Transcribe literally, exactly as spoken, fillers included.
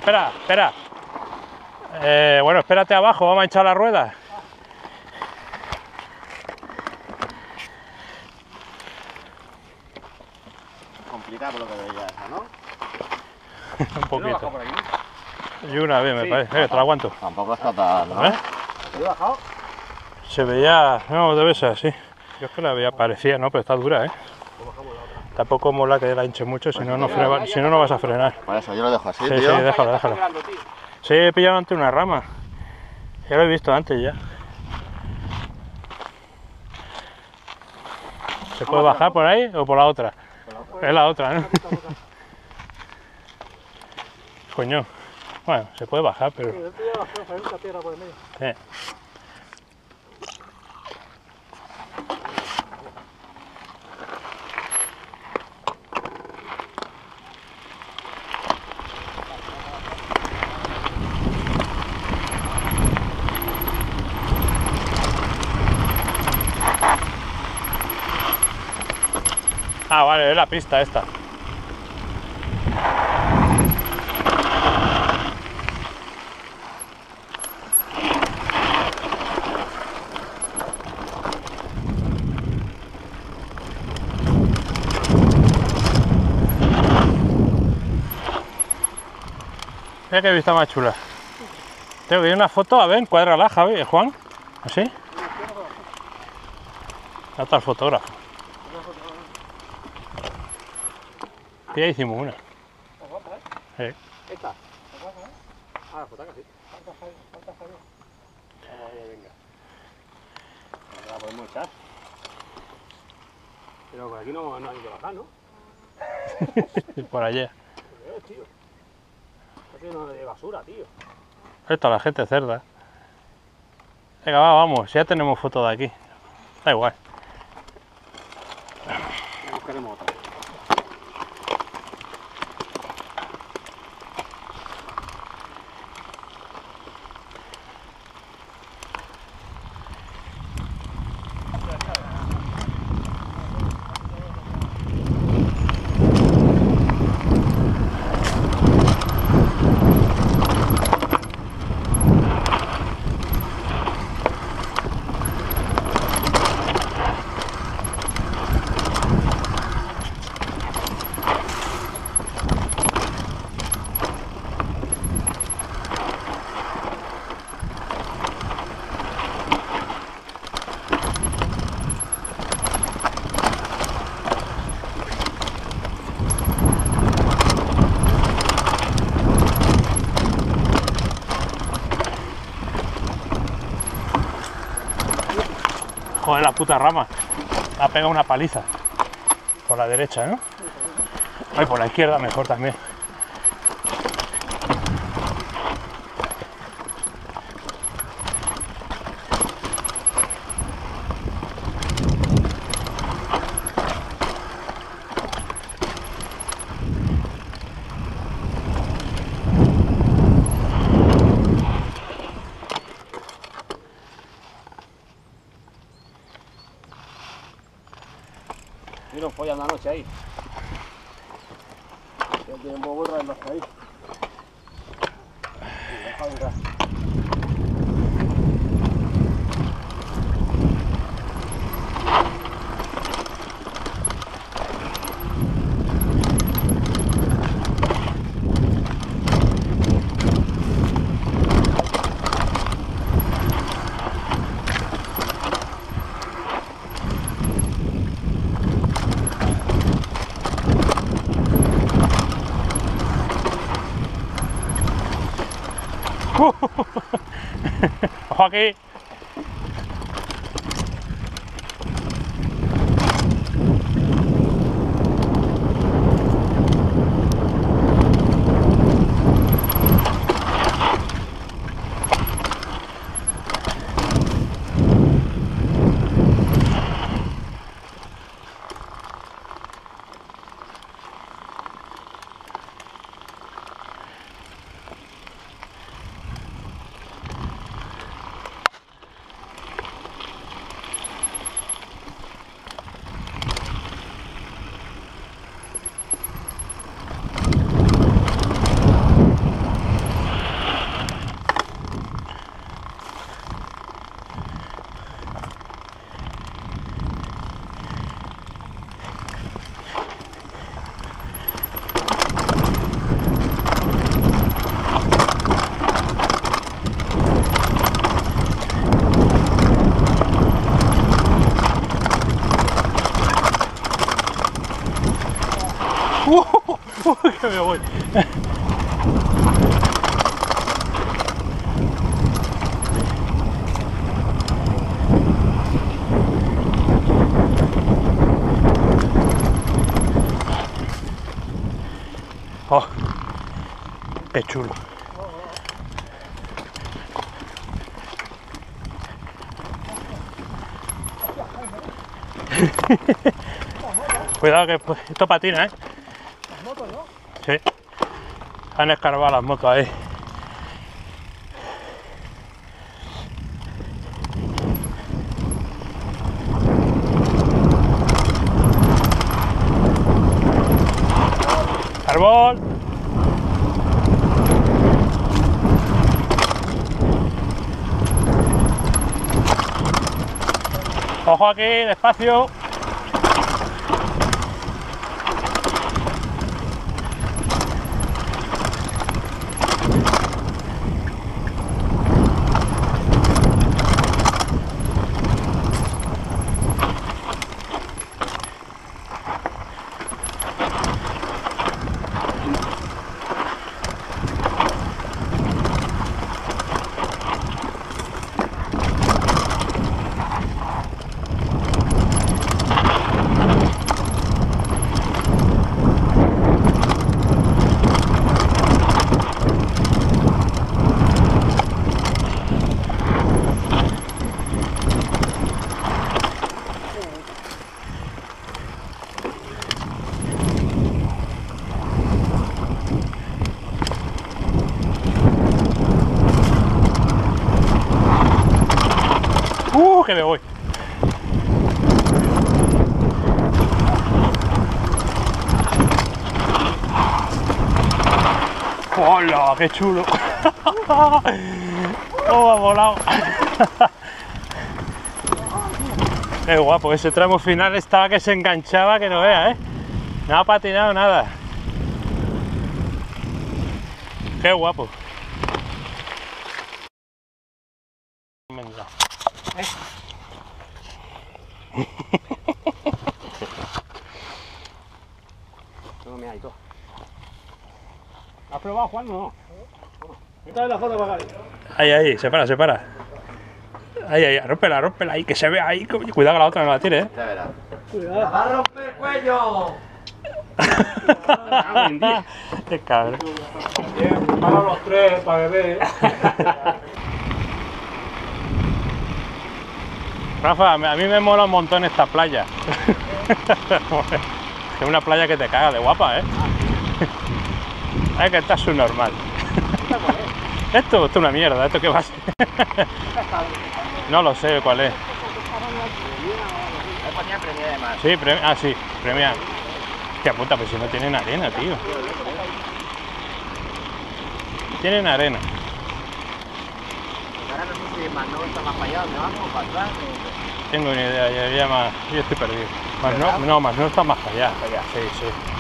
espera, espera. Eh, bueno, espérate abajo, vamos a echar la rueda. Complicado lo que veía esa, ¿no? Un poquito. Por aquí? Y una vez me Sí, parece, eh, te la aguanto. Tampoco está tan, ¿no? ¿Eh? ¿He bajado? Se veía, no, debe ser así. Yo es que la veía parecía, no, pero está dura, ¿eh? Tampoco mola que la hinche mucho, si no, no, frena, si no, no vas a frenar. Por eso yo lo dejo así, Sí, tío. sí, déjalo, déjalo. Sí, he pillado ante una rama. Ya lo he visto antes ya. ¿Se puede bajar por ahí o por la otra? Es la otra, ¿no? Coño. Bueno, se puede bajar, pero... Sí. Ah, vale, es la pista esta. Mira qué vista más chula. Tengo que ir una foto, a ver, cuádrala, Javi, Juan. ¿Así? ¿Dónde está el fotógrafo? Ya hicimos una. Sí. ¿Esta? Ah, la fotaca sí. Vamos ahí, venga. La podemos echar. Pero por aquí no, no hay que bajar, ¿no? Por allá. Eh, tío. Está lleno de basura, tío. Esto la gente cerda. Venga, va, vamos, ya tenemos foto de aquí. Da igual. Buscaremos otra. Joder, la puta rama. Me ha pegado una paliza. Por la derecha, ¿no? Ay, por la izquierda mejor también. Mira un pollo en la noche ahí. Ya tiempo burra en los ahí. Y deja de entrar. Ojo aquí. Uy, que me voy. Oh, qué chulo. Cuidado que esto patina, ¿eh? Las motos, ¿no? Sí. Han escarbado las motos ahí. ¡Árbol! Ojo aquí, despacio. ¡Uh, que me voy! ¡Hola, qué chulo! ¡Oh, ha volado! ¡Qué guapo! Ese tramo final estaba que se enganchaba, que no vea, ¿eh? No ha patinado nada. ¡Qué guapo! ¿Eh? No me hay todo. ¿Has probado, Juan? No. Esta es la foto para acá. Ahí, ahí, se para, se para. Ahí, ahí, rómpela, rómpela ahí, que se vea ahí. Cuidado que la otra no la tire, ¿eh? Ya verás. Cuidado. ¡La va a romper el cuello! ¡Qué cabrón! Bien, para los tres, para beber. Rafa, a mí me mola un montón esta playa. Es una playa que te caga de guapa, ¿eh? Es que esta es subnormal. Esto, esto es una mierda, ¿esto qué va a ser? No lo sé cuál es. Ahí ponía premia además. Sí, premia, ah, sí, premia. Hostia puta, pues si no tienen arena, tío. Tienen arena. Ahora no sé si Masnou está más para allá, ¿dónde vamos? ¿Para atrás? Tengo una idea, ya, ya más, yo estoy perdido. Más no, no, más no está más para allá. Para allá. Sí, sí.